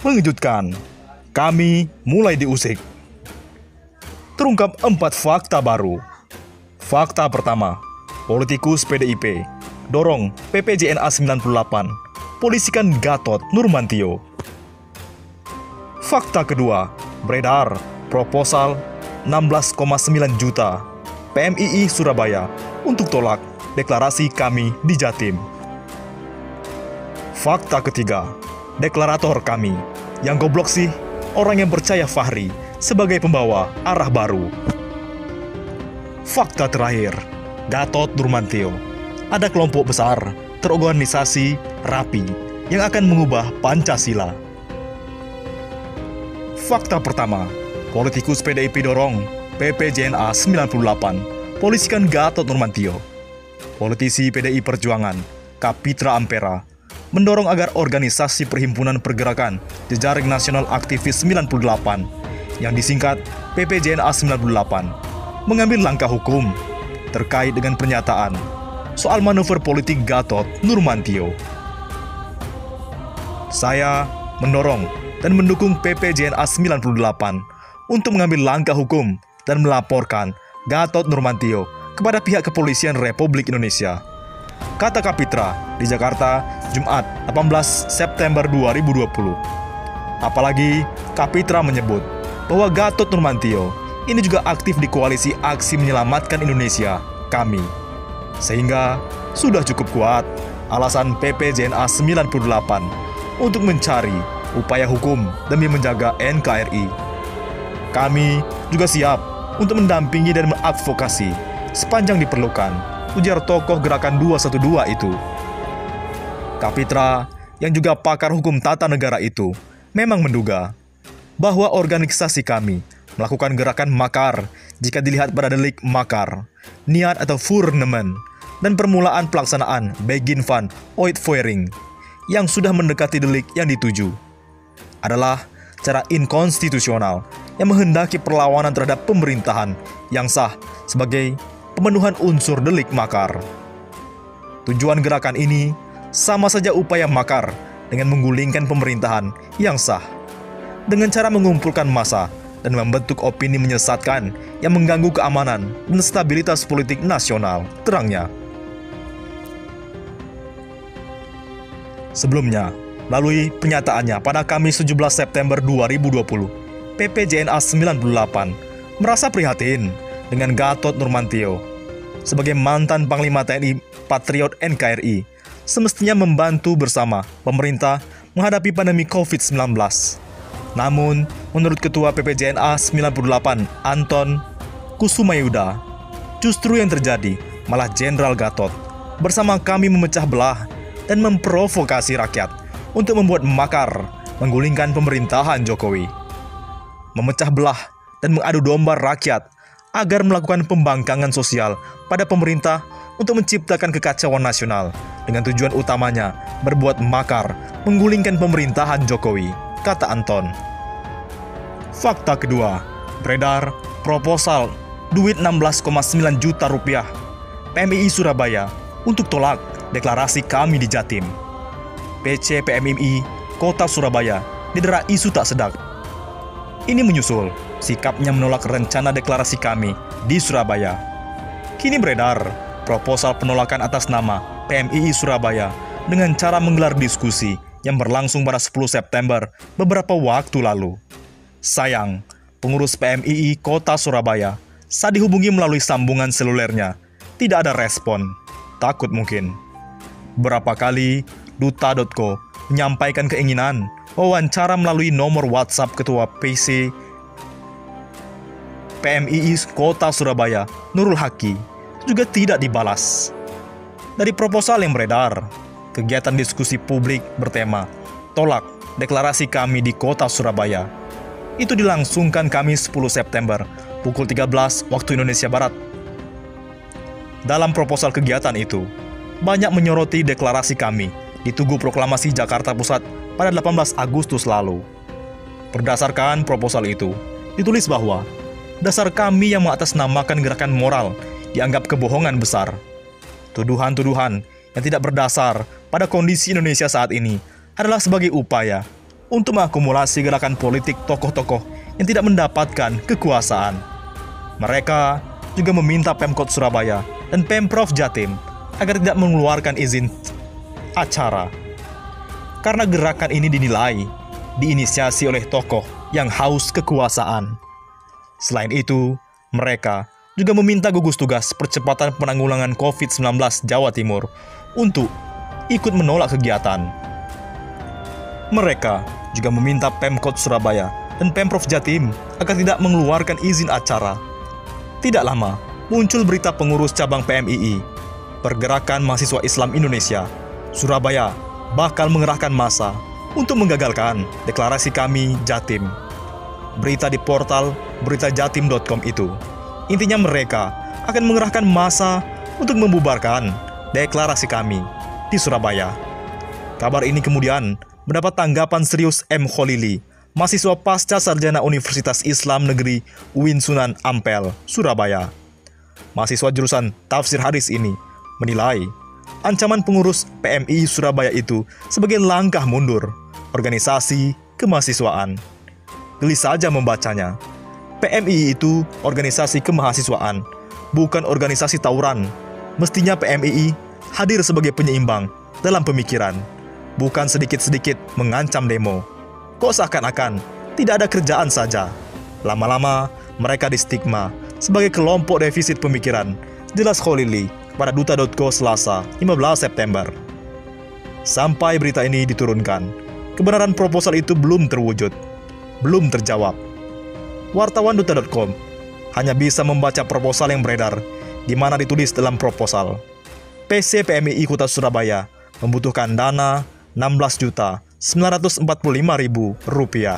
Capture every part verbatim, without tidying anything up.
Mengejutkan, kami mulai diusik. Terungkap empat fakta baru. Fakta pertama, politikus P D I P dorong P P J N A sembilan puluh delapan, polisikan Gatot Nurmantio. Fakta kedua, beredar proposal enam belas koma sembilan juta P M I I Surabaya untuk tolak deklarasi kami di Jatim. Fakta ketiga, deklarator kami, yang goblok sih orang yang percaya Fahri sebagai pembawa arah baru. Fakta terakhir, Gatot Nurmantio, ada kelompok besar, terorganisasi, rapi, yang akan mengubah Pancasila. Fakta pertama, politikus P D I P dorong P P J N A sembilan puluh delapan, polisikan Gatot Nurmantio. Politisi P D I Perjuangan, Kapitra Ampera, mendorong agar organisasi Perhimpunan Pergerakan Jejaring Nasional Aktivis sembilan puluh delapan, yang disingkat P P J N A sembilan puluh delapan, mengambil langkah hukum terkait dengan pernyataan soal manuver politik Gatot Nurmantio. Saya mendorong dan mendukung P P J N A sembilan puluh delapan untuk mengambil langkah hukum dan melaporkan Gatot Nurmantio kepada pihak kepolisian Republik Indonesia, kata Kapitra di Jakarta, Jumat delapan belas September dua ribu dua puluh. Apalagi Kapitra menyebut bahwa Gatot Nurmantio ini juga aktif di koalisi Aksi Menyelamatkan Indonesia, kami. Sehingga sudah cukup kuat alasan P P J N A sembilan puluh delapan untuk mencari upaya hukum demi menjaga N K R I. Kami juga siap untuk mendampingi dan mengadvokasi sepanjang diperlukan, ujar tokoh gerakan dua satu dua itu. Kapitra, yang juga pakar hukum tata negara itu, memang menduga bahwa organisasi kami melakukan gerakan makar jika dilihat pada delik makar, niat atau furnemen, dan permulaan pelaksanaan begin van uitvoering yang sudah mendekati delik yang dituju adalah cara inkonstitusional yang menghendaki perlawanan terhadap pemerintahan yang sah sebagai pemenuhan unsur delik makar. Tujuan gerakan ini sama saja upaya makar dengan menggulingkan pemerintahan yang sah dengan cara mengumpulkan massa dan membentuk opini menyesatkan yang mengganggu keamanan dan stabilitas politik nasional, terangnya. Sebelumnya, melalui pernyataannya pada Kamis tujuh belas September dua ribu dua puluh, P P J N A sembilan puluh delapan merasa prihatin dengan Gatot Nurmantio sebagai mantan Panglima T N I Patriot N K R I, semestinya membantu bersama pemerintah menghadapi pandemi covid sembilan belas. Namun, menurut Ketua P P J N A sembilan puluh delapan, Anton Kusumayuda, justru yang terjadi malah Jenderal Gatot bersama kami memecah belah dan memprovokasi rakyat untuk membuat makar menggulingkan pemerintahan Jokowi. Memecah belah dan mengadu domba rakyat agar melakukan pembangkangan sosial pada pemerintah untuk menciptakan kekacauan nasional dengan tujuan utamanya berbuat makar menggulingkan pemerintahan Jokowi, kata Anton. Fakta kedua, beredar proposal duit enam belas koma sembilan juta rupiah P M I I Surabaya untuk tolak deklarasi kami di Jatim. P C P M I I Kota Surabaya didera isu tak sedap. Ini menyusul sikapnya menolak rencana deklarasi kami di Surabaya. Kini beredar proposal penolakan atas nama P M I I Surabaya dengan cara menggelar diskusi yang berlangsung pada sepuluh September beberapa waktu lalu. Sayang, pengurus P M I I Kota Surabaya saat dihubungi melalui sambungan selulernya tidak ada respon, takut mungkin. Berapa kali duta titik co menyampaikan keinginan wawancara melalui nomor WhatsApp Ketua P C P M I I Kota Surabaya, Nurul Haki, juga tidak dibalas. Dari proposal yang beredar, kegiatan diskusi publik bertema "Tolak deklarasi kami di Kota Surabaya" itu dilangsungkan Kamis sepuluh September pukul tiga belas waktu Indonesia Barat. Dalam proposal kegiatan itu, banyak menyoroti deklarasi kami di Tugu Proklamasi Jakarta Pusat pada delapan belas Agustus lalu. Berdasarkan proposal itu, ditulis bahwa dasar kami yang mengatasnamakan gerakan moral dianggap kebohongan besar. Tuduhan-tuduhan yang tidak berdasar pada kondisi Indonesia saat ini adalah sebagai upaya untuk mengakumulasi gerakan politik tokoh-tokoh yang tidak mendapatkan kekuasaan. Mereka juga meminta Pemkot Surabaya dan Pemprov Jatim agar tidak mengeluarkan izin acara. Karena gerakan ini dinilai diinisiasi oleh tokoh yang haus kekuasaan. Selain itu, mereka juga meminta gugus tugas percepatan penanggulangan covid sembilan belas Jawa Timur untuk ikut menolak kegiatan. Mereka juga meminta Pemkot Surabaya dan Pemprov Jatim agar tidak mengeluarkan izin acara. Tidak lama, muncul berita pengurus cabang P M I I, Pergerakan Mahasiswa Islam Indonesia, Surabaya, bakal mengerahkan massa untuk menggagalkan deklarasi kami Jatim. Berita di portal berita jatim dot com itu, intinya mereka akan mengerahkan massa untuk membubarkan deklarasi kami di Surabaya. Kabar ini kemudian mendapat tanggapan serius M. Kholili, mahasiswa pasca sarjana Universitas Islam Negeri U I N Sunan Ampel, Surabaya. Mahasiswa jurusan Tafsir Hadis ini menilai ancaman pengurus P M I I Surabaya itu sebagai langkah mundur organisasi kemahasiswaan. Geli saja membacanya. P M I I itu organisasi kemahasiswaan, bukan organisasi tawuran. Mestinya P M I I hadir sebagai penyeimbang dalam pemikiran, bukan sedikit-sedikit mengancam demo. Kok seakan-akan tidak ada kerjaan saja. Lama-lama mereka distigma sebagai kelompok defisit pemikiran, jelas Kholili pada duta dot co Selasa lima belas September. Sampai berita ini diturunkan, kebenaran proposal itu belum terwujud, belum terjawab. Wartawan duta dot com hanya bisa membaca proposal yang beredar, di mana ditulis dalam proposal, P C P M I I Kota Surabaya membutuhkan dana enam belas juta sembilan ratus empat puluh lima ribu rupiah.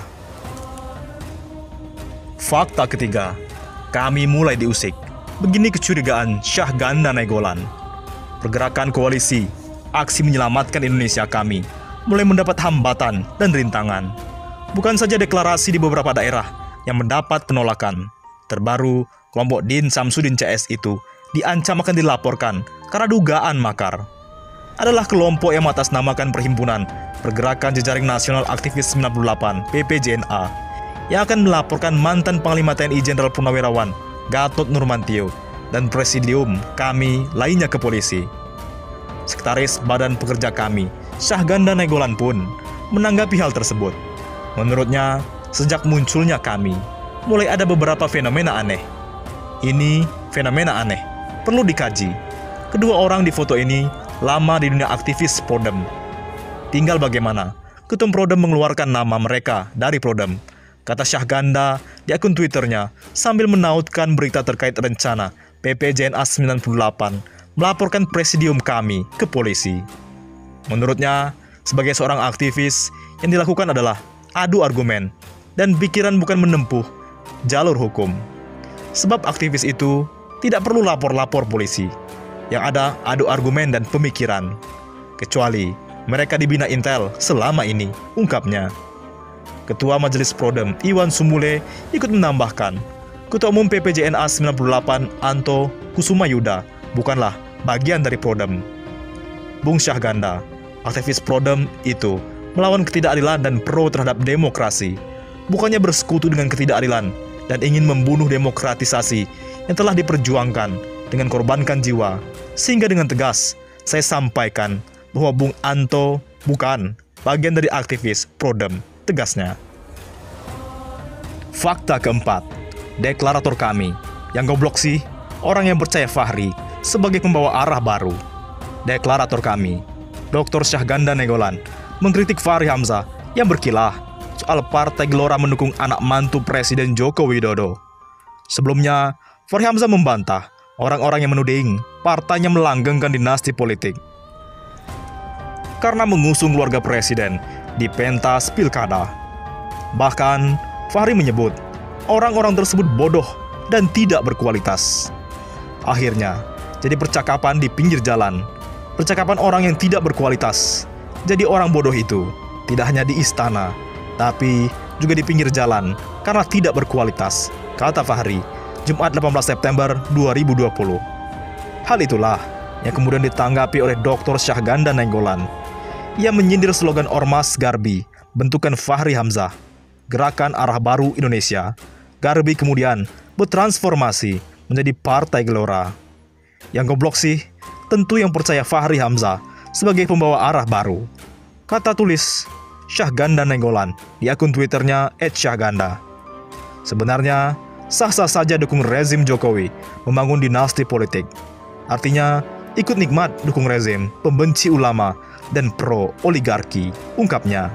Fakta ketiga, kami mulai diusik. Begini kecurigaan Syahganda Nainggolan. Pergerakan koalisi Aksi Menyelamatkan Indonesia Kami mulai mendapat hambatan dan rintangan. Bukan saja deklarasi di beberapa daerah yang mendapat penolakan. Terbaru, kelompok Din Samsudin C S itu diancam akan dilaporkan karena dugaan makar. Adalah kelompok yang mengatasnamakan Perhimpunan Pergerakan Jejaring Nasional Aktivis sembilan puluh delapan P P J N A yang akan melaporkan mantan Panglima T N I Jenderal Purnawirawan Gatot Nurmantio dan Presidium Kami lainnya ke polisi. Sekretaris Badan Pekerja Kami, Syahganda Nainggolan pun menanggapi hal tersebut. Menurutnya, sejak munculnya Kami, mulai ada beberapa fenomena aneh. Ini fenomena aneh, perlu dikaji. Kedua orang di foto ini lama di dunia aktivis Prodem. Tinggal bagaimana Ketum Prodem mengeluarkan nama mereka dari Prodem, kata Syahganda di akun Twitternya sambil menautkan berita terkait rencana P P J N A sembilan puluh delapan melaporkan Presidium Kami ke polisi. Menurutnya, sebagai seorang aktivis, yang dilakukan adalah adu argumen dan pikiran, bukan menempuh jalur hukum. Sebab aktivis itu tidak perlu lapor-lapor polisi. Yang ada adu argumen dan pemikiran. Kecuali mereka dibina intel selama ini, ungkapnya. Ketua Majelis Prodem Iwan Sumule ikut menambahkan, Ketua Umum P P J N A sembilan puluh delapan Anto Kusumayuda bukanlah bagian dari Prodem. Bung Syahganda, aktivis Prodem itu melawan ketidakadilan dan pro terhadap demokrasi, bukannya bersekutu dengan ketidakadilan dan ingin membunuh demokratisasi yang telah diperjuangkan dengan korbankan jiwa. Sehingga dengan tegas saya sampaikan bahwa Bung Anto bukan bagian dari aktivis Prodem, tegasnya. Fakta keempat, deklarator Kami. Yang goblok sih, orang yang percaya Fahri sebagai pembawa arah baru. Deklarator Kami, Doktor Syahganda Nainggolan, mengkritik Fahri Hamzah yang berkilah soal Partai Gelora mendukung anak mantu Presiden Joko Widodo. Sebelumnya, Fahri Hamzah membantah orang-orang yang menuding partainya melanggengkan dinasti politik karena mengusung keluarga presiden di pentas pilkada. Bahkan, Fahri menyebut orang-orang tersebut bodoh dan tidak berkualitas. Akhirnya, jadi percakapan di pinggir jalan, percakapan orang yang tidak berkualitas. Jadi orang bodoh itu tidak hanya di istana, tapi juga di pinggir jalan karena tidak berkualitas, kata Fahri, Jumat delapan belas September dua ribu dua puluh. Hal itulah yang kemudian ditanggapi oleh Doktor Syahganda Nainggolan. Ia menyindir slogan Ormas Garbi bentukan Fahri Hamzah, Gerakan Arah Baru Indonesia, Garbi kemudian bertransformasi menjadi Partai Gelora. Yang goblok sih, tentu yang percaya Fahri Hamzah sebagai pembawa arah baru. Kata tulis Syahganda Nenggolan di akun Twitternya et syahganda. Sebenarnya, sah-sah saja dukung rezim Jokowi membangun dinasti politik. Artinya, ikut nikmat dukung rezim pembenci ulama dan pro-oligarki, ungkapnya.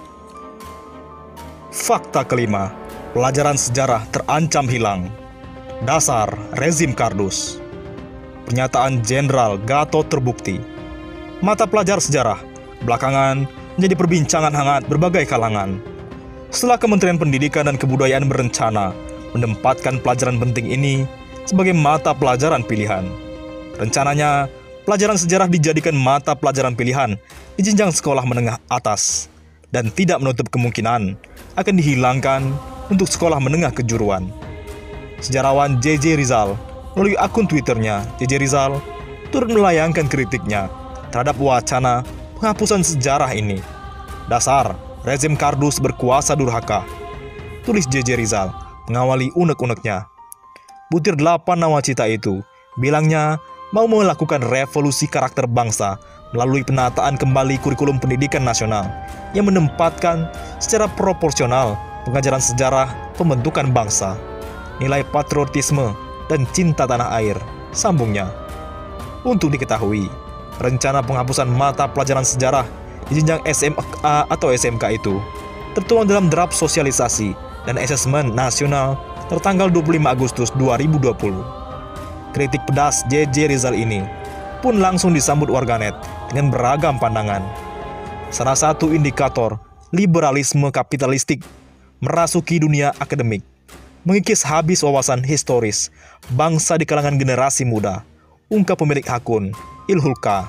Fakta kelima, pelajaran sejarah terancam hilang. Dasar rezim kardus. Pernyataan Jenderal Gatot terbukti. Mata pelajar sejarah belakangan menjadi perbincangan hangat berbagai kalangan. Setelah Kementerian Pendidikan dan Kebudayaan berencana menempatkan pelajaran penting ini sebagai mata pelajaran pilihan. Rencananya, pelajaran sejarah dijadikan mata pelajaran pilihan di jenjang sekolah menengah atas dan tidak menutup kemungkinan akan dihilangkan untuk sekolah menengah kejuruan. Sejarawan J J Rizal melalui akun Twitternya, J J Rizal turut melayangkan kritiknya terhadap wacana penghapusan sejarah ini. Dasar rezim kardus berkuasa durhaka, tulis J J Rizal mengawali unek-uneknya. Butir delapan nawacita itu bilangnya mau melakukan revolusi karakter bangsa melalui penataan kembali kurikulum pendidikan nasional yang menempatkan secara proporsional pengajaran sejarah pembentukan bangsa, nilai patriotisme, dan cinta tanah air, sambungnya. Untuk diketahui, rencana penghapusan mata pelajaran sejarah di jenjang S M A atau S M K itu tertuang dalam draft sosialisasi dan asesmen nasional tertanggal dua puluh lima Agustus dua ribu dua puluh. Kritik pedas J J Rizal ini pun langsung disambut warganet dengan beragam pandangan. Salah satu indikator liberalisme kapitalistik merasuki dunia akademik, mengikis habis wawasan historis bangsa di kalangan generasi muda, ungkap pemilik akun Ilhulka.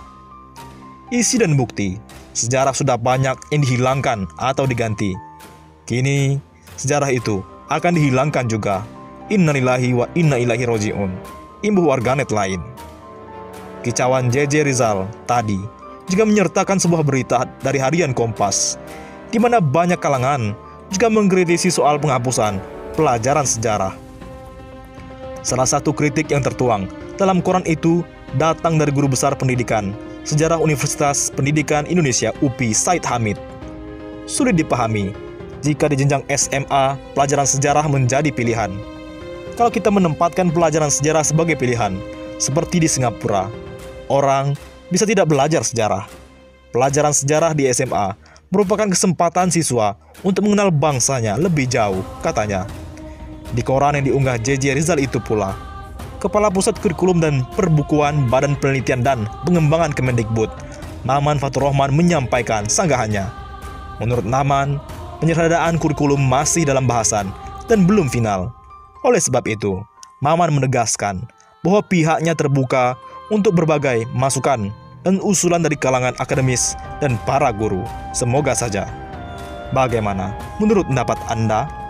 Isi dan bukti, sejarah sudah banyak yang dihilangkan atau diganti. Kini, sejarah itu akan dihilangkan juga. Innalillahi wa inna ilaihi roji'un, imbuh warganet lain. Kicauan J J Rizal tadi juga menyertakan sebuah berita dari harian Kompas, di mana banyak kalangan juga mengkritisi soal penghapusan pelajaran sejarah. Salah satu kritik yang tertuang dalam koran itu datang dari guru besar pendidikan sejarah Universitas Pendidikan Indonesia U P I Said Hamid. Sulit dipahami jika di jenjang S M A pelajaran sejarah menjadi pilihan. Kalau kita menempatkan pelajaran sejarah sebagai pilihan, seperti di Singapura, orang bisa tidak belajar sejarah. Pelajaran sejarah di S M A merupakan kesempatan siswa untuk mengenal bangsanya lebih jauh, katanya. Di koran yang diunggah J J Rizal itu pula, Kepala Pusat Kurikulum dan Perbukuan Badan Penelitian dan Pengembangan Kemendikbud, Maman Fatur Rahman menyampaikan sanggahannya. Menurut Maman, penyerahaan kurikulum masih dalam bahasan dan belum final. Oleh sebab itu, Maman menegaskan bahwa pihaknya terbuka untuk berbagai masukan dan usulan dari kalangan akademis dan para guru. Semoga saja. Bagaimana menurut pendapat Anda?